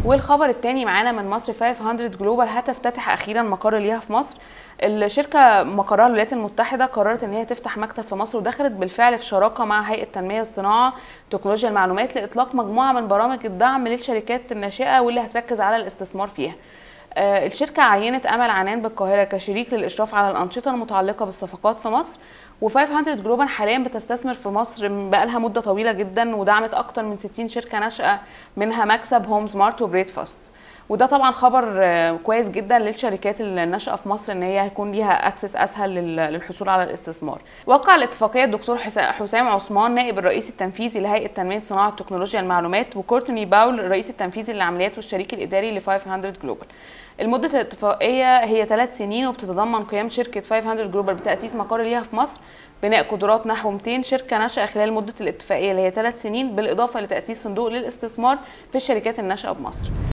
والخبر الثاني معانا من مصر 500 جلوبال هتفتتح اخيرا مقر ليها في مصر. الشركه مقرها الولايات المتحده قررت ان هي تفتح مكتب في مصر، ودخلت بالفعل في شراكه مع هيئه تنميه الصناعه تكنولوجيا المعلومات لاطلاق مجموعه من برامج الدعم للشركات الناشئه واللي هتركز على الاستثمار فيها. الشركه عينت امل عنان بالقاهره كشريك للاشراف على الانشطه المتعلقه بالصفقات في مصر، و500 جلوبال حاليا بتستثمر في مصر بقالها مده طويله جدا، ودعمت اكتر من 60 شركه ناشئه منها مكسب، هوم سمارت، وبريد فاست. وده طبعا خبر كويس جدا للشركات الناشئه في مصر ان هي هيكون ليها اكسس اسهل للحصول على الاستثمار. وقع الاتفاقيه الدكتور حسام عثمان نائب الرئيس التنفيذي لهيئه تنميه صناعه تكنولوجيا المعلومات، وكورتني باول الرئيس التنفيذي للعمليات والشريك الاداري ل 500 جلوبال. المده الاتفاقيه هي 3 سنين، وبتتضمن قيام شركه 500 جلوبال بتاسيس مقر ليها في مصر، بناء قدرات نحو 200 شركه ناشئه خلال مده الاتفاقيه اللي هي 3 سنين، بالاضافه لتاسيس صندوق للاستثمار في الشركات الناشئه بمصر.